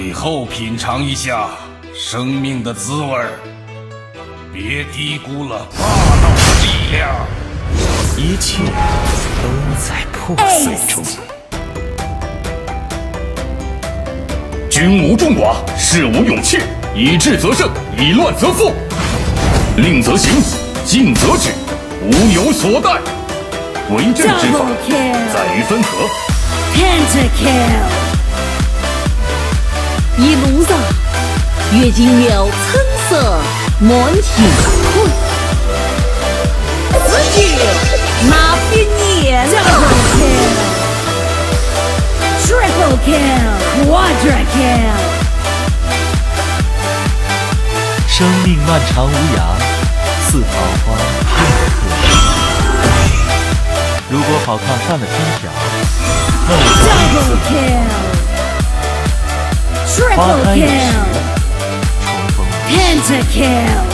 最后品尝一下生命的滋味儿，别低估了霸道的力量。 一切都在破碎中。 君无众寡，事无勇气，以智则胜，以乱则负。令则行，进则止，无有所待。为政之法，在于分合。 Pentakill， 一路上阅尽了橙色满天空，世界那边也 Double Kill，Triple Kill，Quadra Kill。 生命漫长无涯，似桃花任可怜。如果好看犯了天条，那我就花开有时，重逢无期。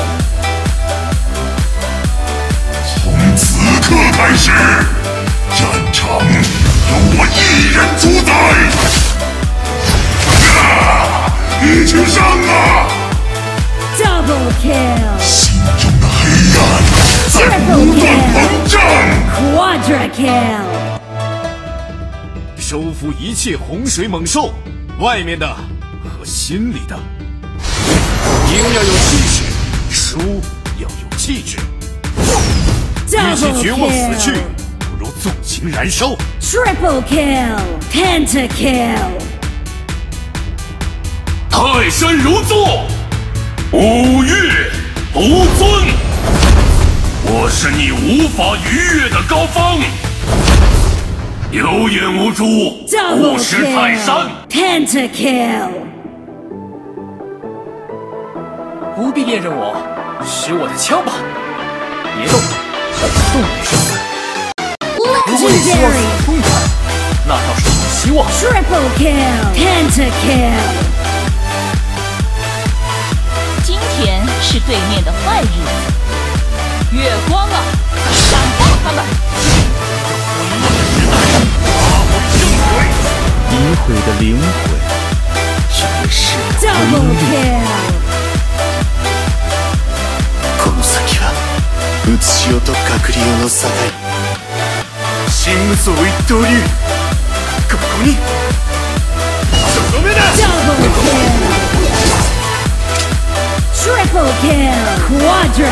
从此刻开始，战场由我一人主宰。一起上啊！ Double Kill， 心中的黑暗在不断膨胀。 Quadra Kill， 收服一切洪水猛兽，外面的和心里的。赢要有气势，输要有气质。与其绝望死去，不如纵情燃烧。 Triple Kill，Pentakill。 泰山如坐，五岳不尊。我是你无法逾越的高峰。有眼无珠，不识泰山。 Pentakill。 不必辨认我，使我的枪吧。别动，动也是死。如果你希望死痛快，那倒是有希望。 Triple Kill，Pentakill。 今天是对面的坏日子，月光啊，闪爆他们！ 已毁的灵魂，却被视为凌虐。 この先はうつしおと隔離用の境。神無双一刀流。ここに。とどめだ。 Triple Kill，Quadra